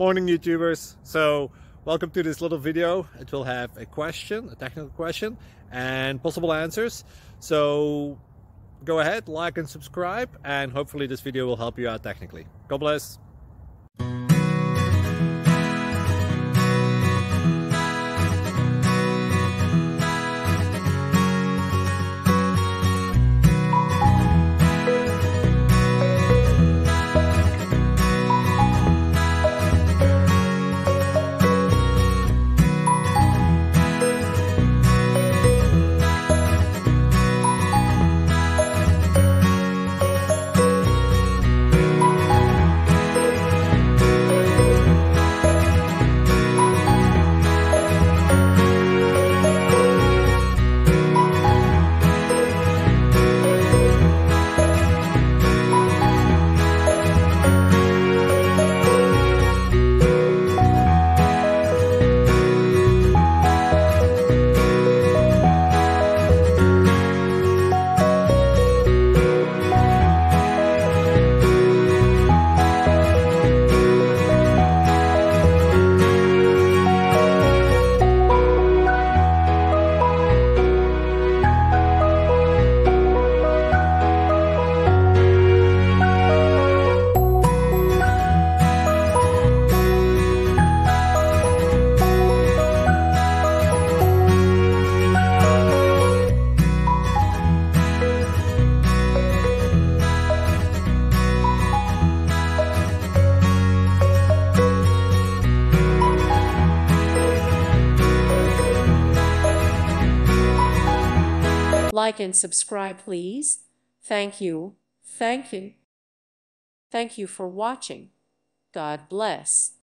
morning, YouTubers. So welcome to this little video. It will have a question, a technical question, and possible answers. So go ahead, like and subscribe, and hopefully this video will help you out technically. God bless. Like and subscribe, please. Thank you. Thank you. Thank you for watching. God bless.